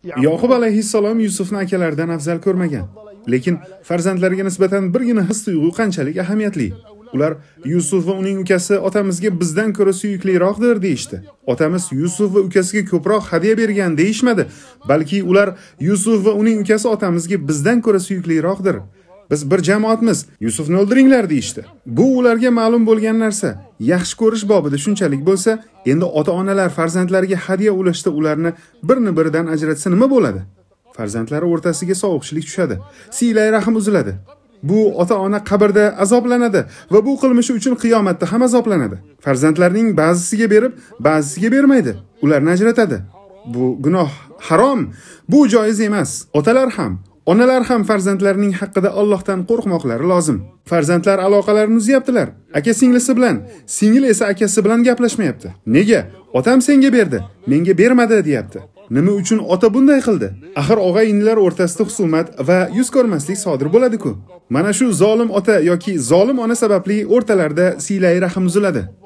Yoqub alayhissalom Yusufni akalaridan afzal ko'rmagan. Lekin farzandlariga nisbatan birgina his-tuyg'u qanchalik ahamiyatli. Ular Yusuf va uning ukasi otamizga bizdan ko'ra suyukliroqdir deyishdi. Otamiz Yusuf va ukasiga ko'proq hadiya bergan deyishmadi, balki ular Yusuf va uning ukasi otamizga bizdan ko'ra suyukliroqdir. Biz bir jamoatmiz, Yusufni o'ldiringlar deyishdi. Bu ularga ma'lum bo'lgan narsa. Yaxshi ko'rish bobida shunchalik bo'lsa, endi ota-onalar farzandlariga hadiya ulashda ularni birini-biridan ajratsa nima bo'ladi? Farzandlari o'rtasiga sovuqchilik tushadi. Siylay rahim uziladi. Bu ota-ona qabrda azoblanadi va bu qilmishi uchun qiyomatda ham azoblanadi. Farzandlarining ba'zisiga berib, ba'zisiga bermaydi. Ularni ajratadi. Bu gunoh, harom. Bu joiz emas. Otalar ham onalar ham farzandlarining haqqida Allohdan qo'rqmoqlari lozim. Farzandlar aloqalarini uzyaptilar. Aka-singlisi bilan, singil esa akasi bilan gaplashmayapti. Nega? Otam senga berdi, menga bermadi, deyapti. Nima uchun ota bunday qildi? Axir og'ay-inilar o'rtasida husumat va yuz ko'rmaslik sodir bo'ladi-ku. Mana shu zolim ota yoki zolim ona sababli o'rtalarida siylay rahim uziladi.